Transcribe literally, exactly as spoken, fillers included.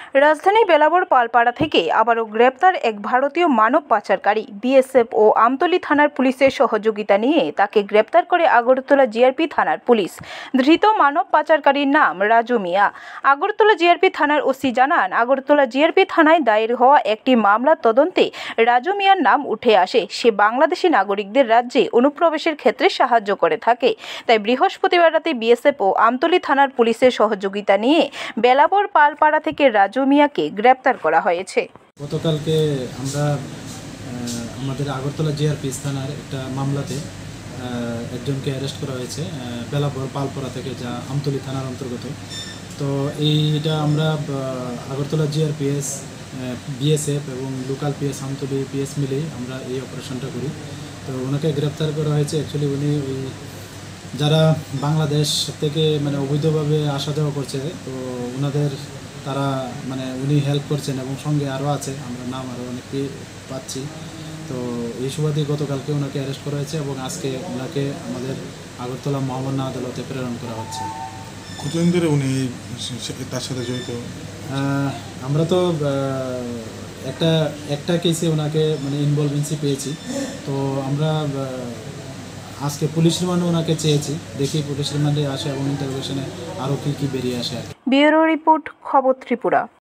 রাজধানী বেলাবর পালপাড়া থেকে আবারও গ্রেপ্তার এক ভারতীয় মানব পাচারকারী। বিএসএফ ও আমতলী থানার পুলিশের সহযোগিতা নিয়ে তাকে গ্রেপ্তার করে আগরতলা জিআরপি থানার পুলিশ। ধৃত মানব পাচারকারীর নাম রাজু মিয়া। আগরতলা জিআরপি থানার ওসি জানান, আগরতলা জিআরপি থানায় দায়ের হওয়া একটি মামলার তদন্তে রাজু মিয়ার নাম উঠে আসে। সে বাংলাদেশি নাগরিকদের রাজ্যে অনুপ্রবেশের ক্ষেত্রে সাহায্য করে থাকে। তাই বৃহস্পতিবার রাতে বিএসএফ ও আমতলী থানার পুলিশের সহযোগিতা নিয়ে বেলাবর পালপাড়া থেকে রাজু মিয়াকে গ্রেপ্তার করা হয়েছে। গতকালকে আমরা আমাদের আগরতলা জিআরপি থানার একটা মামলাতে একজনকে অ্যারেস্ট করা হয়েছে বেলাবর পালপাড়া থেকে, যা আমতলী থানার অন্তর্গত। তো এইটা আমরা আগরতলা জিআরপিএস, বিএসএফ এবং লোকাল পিএস আমতলী পিএস মিলেই আমরা এই অপারেশনটা করি। তো ওনাকে গ্রেপ্তার করা হয়েছে। অ্যাকচুয়ালি উনি ওই যারা বাংলাদেশ থেকে মানে অবৈধভাবে আসা যাওয়া করছে, তো ওনাদের তারা মানে উনি হেল্প করছেন এবং সঙ্গে আরও আছে, আমরা নাম আরও অনেকে পাচ্ছি। তো এই সুবাদে গতকালকে ওনাকে অ্যারেস্ট করা হয়েছে এবং আজকে ওনাকে আমাদের আগরতলা মহামান্য আদালতে প্রেরণ করা হচ্ছে। কতদিন ধরে উনি তার সাথে জড়িত? আমরা তো একটা একটা কেসে ওনাকে মানে ইনভলভেন্সি পেয়েছি। তো আমরা আজকে পুলিশ রিমান্ডে ওনাকে চেয়েছি, দেখি পুলিশ রিমান্ডে আসে এবং ইন্টারোগেশনে আরও কী কী বেরিয়ে আসে। ব্যুরো রিপোর্ট, খবর ত্রিপুরা।